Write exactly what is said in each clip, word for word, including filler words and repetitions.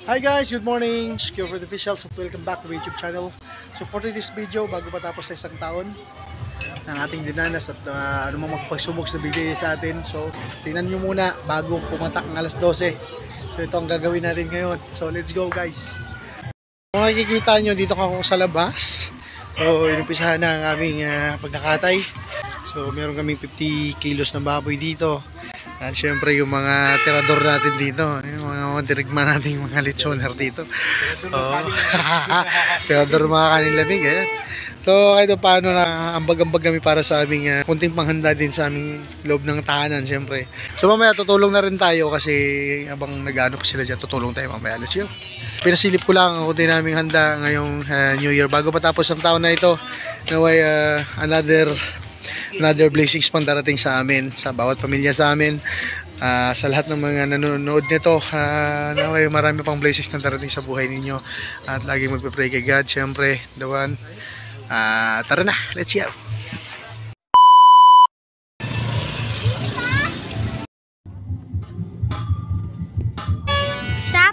Hi guys, good morning. Q for the officials at welcome back to my YouTube channel. So for this video, bago patapos sa isang taon ng ating dinanas at uh, ano mang magpagsubok na bigay sa atin. So tingnan nyo muna bago pumatak ng alas dose. So ito ang gagawin natin ngayon. So let's go guys. Kung nakikita nyo, dito ako sa labas. So inumpisahan na ang aming uh, pagkakatay. So meron kaming fifty kilos na baboy dito. At syempre yung mga tirador natin dito, yung mga dirigma natin, mga lechoner dito. Oh. Tirador mga kanin lamig, eh. So kahit paano na ambag-ambag kami para sa aming uh, kunting panghanda din sa aming loob ng tahanan, syempre. So mamaya tutulong na rin tayo kasi habang nag-ano pa sila dyan, tutulong tayo mamaya. Let's go. Pinasilip ko lang ang kunti naming handa ngayong uh, New Year. Bago patapos ang taon na ito, naway uh, another... another blessings pang darating sa amin, sa bawat pamilya sa amin, uh, sa lahat ng mga nanonood nito. Uh, naway marami pang blessings na darating sa buhay ninyo at laging magpe-pray kay God, syempre, the one. Uh, tara na, let's go. Stop.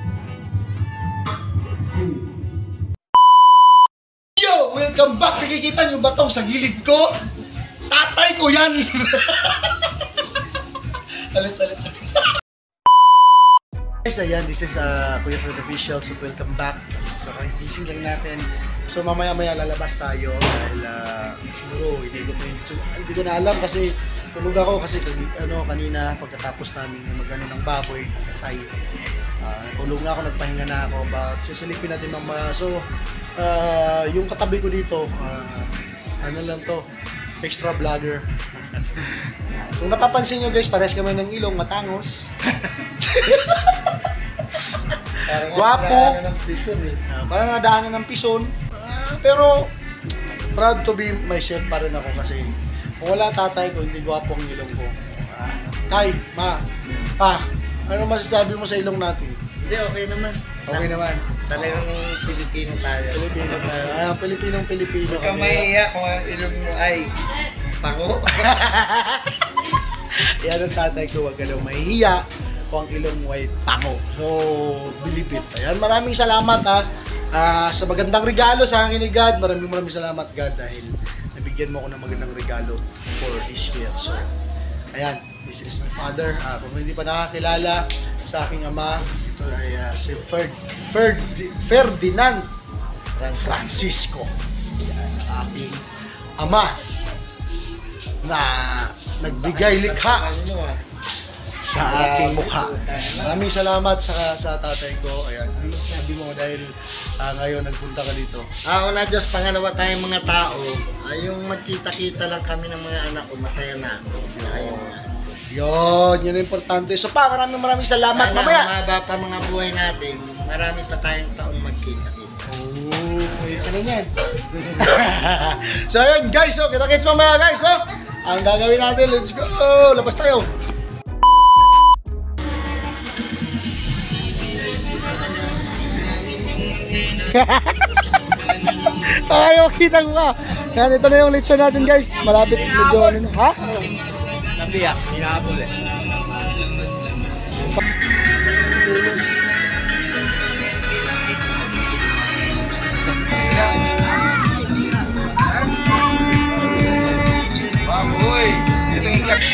Yo, welcome back. Nakikita nyo ba tong sa gilid ko? Tatay ko yan! Alit, alit. Guys, ayan, this is uh, Kuya for the official, so welcome back. So, gising lang natin. So, mamaya-maya lalabas tayo dahil uh, siguro, hindi ko, so, hindi ko na alam kasi tulog ako kasi ano, kanina pagkatapos namin mag-ano ng baboy, tayo. Uh, tulog na ako, nagpahinga na ako, but susilipin natin mamaya. So, uh, yung katabi ko dito, uh, ano lang to, extra vlogger. Kung napapansin nyo guys, pares kami ng ilong, matangos. Guwapo. Uh, parang nadaanan ng pison. Uh, pero, proud to be myself pa rin ako kasi kung wala tatay ko, hindi guwapo ang ilong ko. Uh, tay, ma, pa, ano masasabi mo sa ilong natin? Hindi, okay naman. Okay naman. Talagang Pilipino tayo. Pilipino tayo. Ah, Pilipinong Pilipino. Huwag kang mahiya kung ang ilong mo ay pango. Yan ang tatay ko, huwag ka daw mahihiya kung ang ilong mo ay pango. So, bilipit. Ayan, maraming salamat ha. Uh, sa magandang regalo sa akin ni God. Maraming maraming salamat God dahil nabigyan mo ako ng magandang regalo for this year. So, ayan, this is my father. Uh, kung hindi pa nakakilala sa aking ama, ito ay uh, si Ferd, Ferd, Ferdinand Francisco. Yan, aking ama na nagbigay likha sa aking mukha. Maraming salamat sa, sa tatay ko. Ayan, sabi mo dahil uh, ngayon nagpunta ka dito. Ako na Diyos, pangalawa tayong mga tao, ay yung magkita-kita lang kami ng mga anak ko, masaya na ako. Ayun nga. Yun, yun ang importante. So pa, maraming maraming salamat. Sana Mamaya. mahaba pa mga buhay natin, marami pa tayong taong magkita-kita. Oh, yun ka na yan. So ayun guys, so kita-kits mamaya guys. So, ang gagawin natin, let's go. Labas tayo. Ayaw, kita ko ka. Yan, ito na yung lechon natin guys. Malapit medyo ano na. Ha? Nabiya, hinahabol eh. Baboy! Ito yung iyak.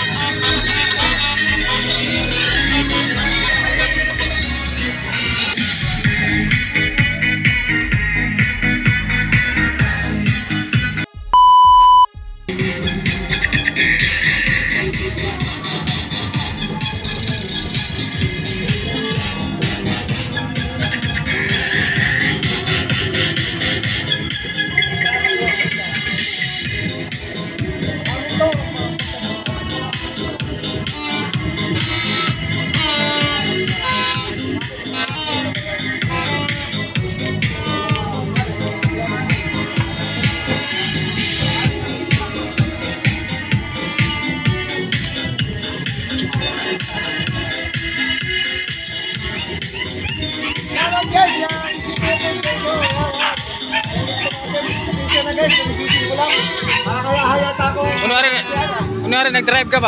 Kunwari, nag-drive ka ba?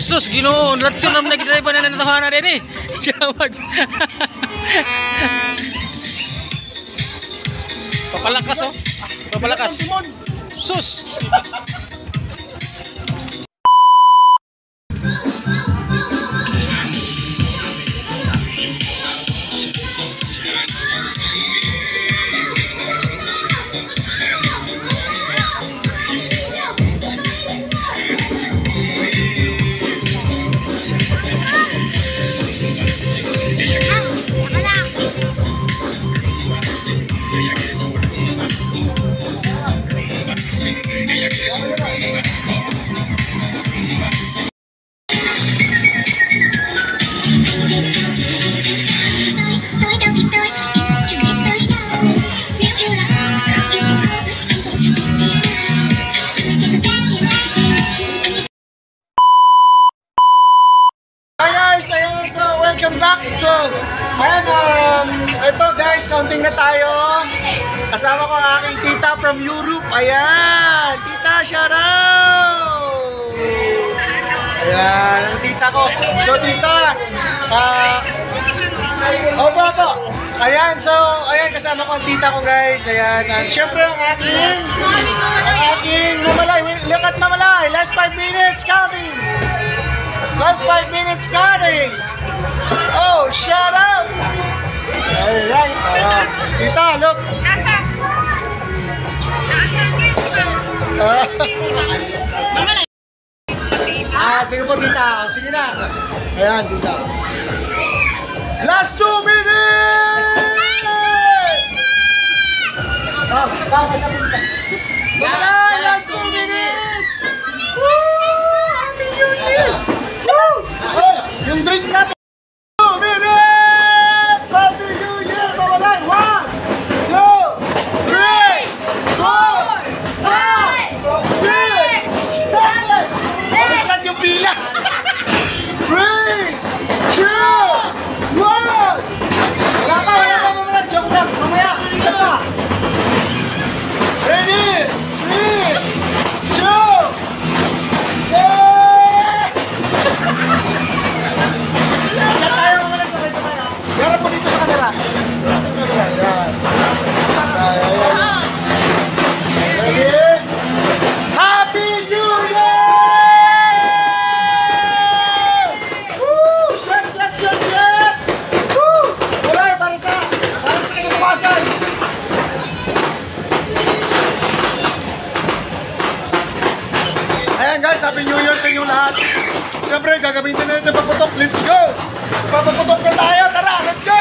Sus, ginoo, latson na nag-drive na nanatahanan din eh. Jawag. Papalakas oh. Papalakas. Sus. Hi guys! Ayan, so welcome back! So, ayan, um, ito guys, counting na tayo. Kasama ko ang aking tita from Europe. Ayan! Tita, shout out! Ayan, ang tita ko. So, tita, ah, opo, opo. Ayan, so, ayan, kasama ko ang tita ko guys. Ayan, at syempre ang aking, ang aking mamalay. Look at mamalay! Last five minutes, counting! Last five minutes counting. Oh, shout out! Alright. Uh, Tita, look. Ah, sige po, Tita. Oh, sige na. Ayan, Tita. Last two minutes! Ah, tama sa Tita. Wala, last two minutes! Woo! Happy New Year! Woo! Oh, yung drink natin. Two minutes! Happy New Year! Mawalay! One, two, three, four, five, six, seven. Baliktad yung pila. Three, two, one. Wala pa, wala pa, mamaya. Joke lang. Mamaya, isa pa. Ready? Three, two, yeah! Yan tayo, mamaya, sabay-sabay. Garap po dito sa camera. Dito sa camera. Yan. Ayan, ayan. Ready? Happy New Year! Woo! Shot, shot, shot, shot! Woo! Wala, para sa, para sa kinabukasan. Ayan guys, Happy New Year sa inyong lahat. Siyempre, gagamitin na natin pagputok. Let's go! Papagputok na tayo. Tara, let's go!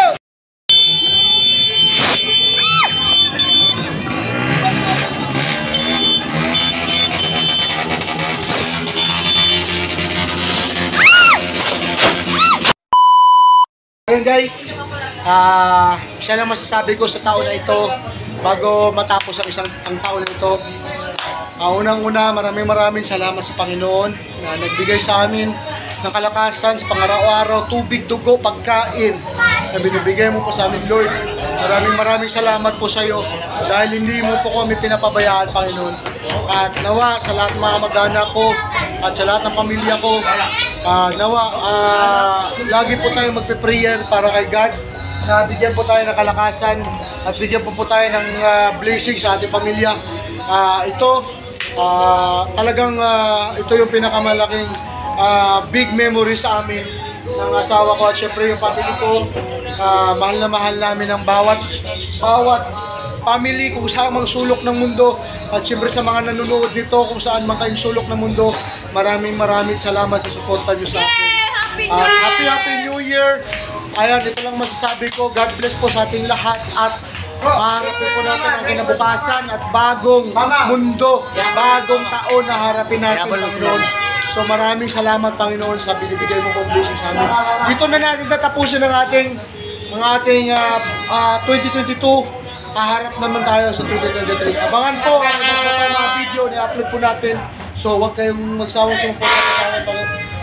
Ayan guys, ah, siya lang masasabi ko sa taon na ito bago matapos ang isang ang taon na ito. Uh, Unang-una, maraming maraming salamat sa Panginoon na nagbigay sa amin ng kalakasan sa pangaraw-araw, tubig, dugo, pagkain na binibigay mo po sa amin, Lord. Maraming maraming salamat po sa iyo dahil hindi mo po kami pinapabayaan, Panginoon. At nawa sa lahat ng mga mag-anak ko at sa lahat ng pamilya ko, uh, nawa uh, lagi po tayo magpe-prayer para kay God na bigyan po tayo ng kalakasan at bigyan po po tayo ng uh, blessing sa ating pamilya. Uh, ito, uh, talagang uh, ito yung pinakamalaking uh, big memory sa amin ng asawa ko at syempre yung family ko. Uh, mahal na mahal namin ang bawat bawat family kung saan mang sulok ng mundo at syempre sa mga nanonood nito kung saan man kayong sulok ng mundo. Maraming maraming salamat sa suporta nyo sa akin. Uh, happy Happy New Year! Ayan, ito lang masasabi ko. God bless po sa ating lahat at maharapin po natin ang kinabukasan at bagong mundo, bagong taon na harapin natin, Panginoon. So maraming salamat, Panginoon, sa binibigay mo kong blessing sa amin. Dito na natin natapusin ang ating, ang ating uh, uh, twenty twenty-two. Kaharap naman tayo sa twenty twenty-three. Abangan po ang mga video na i-upload po natin. So huwag kayong magsawang sumuporta sa akin,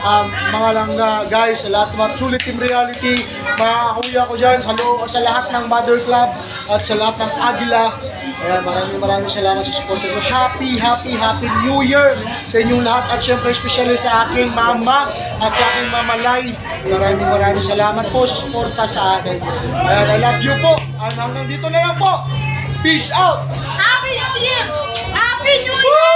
um, mga langga, guys, sa lahat ng mga Sulit Team Reality, mga kuya ko dyan, sa, lo- sa lahat ng Mother Club, at sa lahat ng Agila. Ayan, maraming maraming salamat sa support nyo. Happy, happy, happy New Year sa inyong lahat. At syempre, especially sa aking mama at sa aking mama Lai. Maraming maraming salamat po sa suporta sa akin. Ayan, I love you po. At hanggang dito na lang po. Peace out! Happy New Year! Happy New Year!